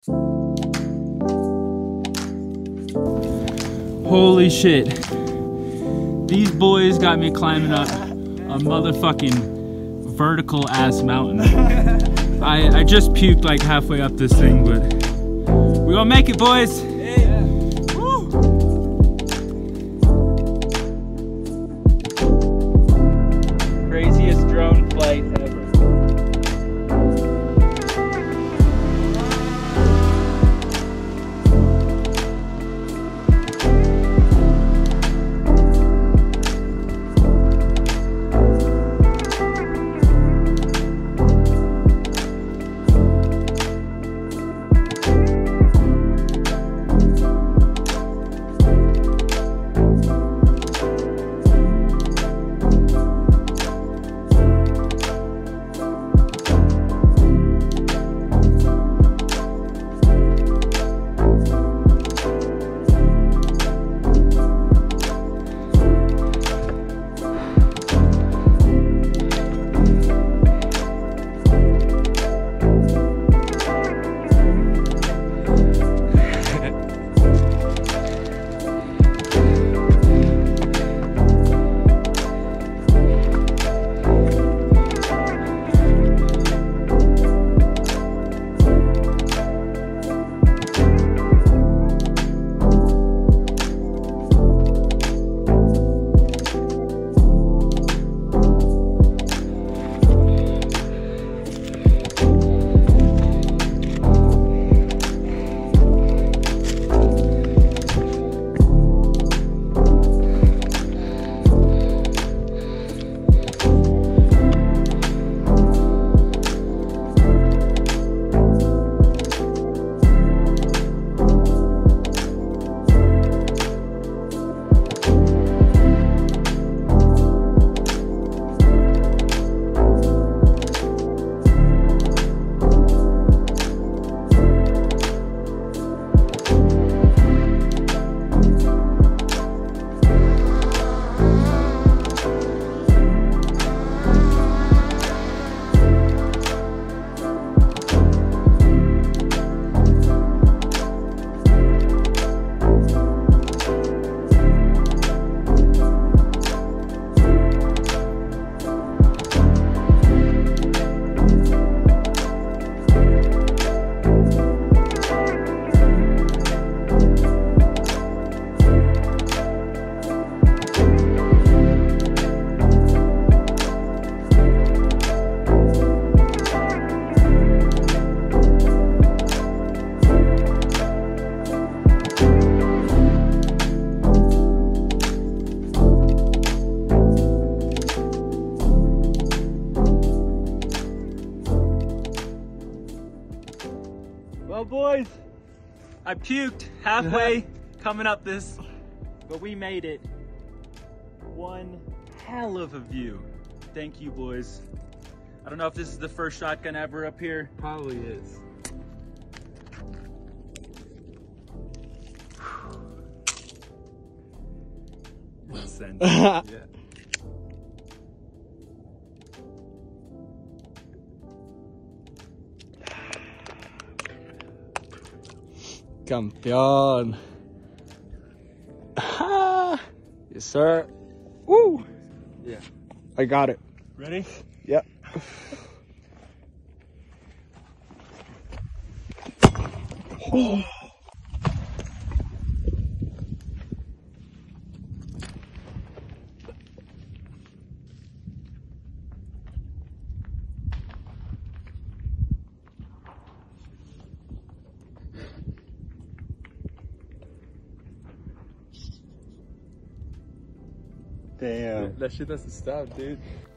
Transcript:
Holy shit. These boys got me climbing up a motherfucking vertical ass mountain. I just puked like halfway up this thing, but we gonna make it, boys. Yeah. Woo. Craziest drone flight ever. Well, boys, I puked halfway coming up this, but we made it. One hell of a view. Thank you, boys. I don't know if this is the first shotgun ever up here. Probably is. Send. Yeah. Campeón. Yes, sir. Woo! Yeah. I got it. Ready? Yep. Oh. Damn. That shit doesn't stop, dude.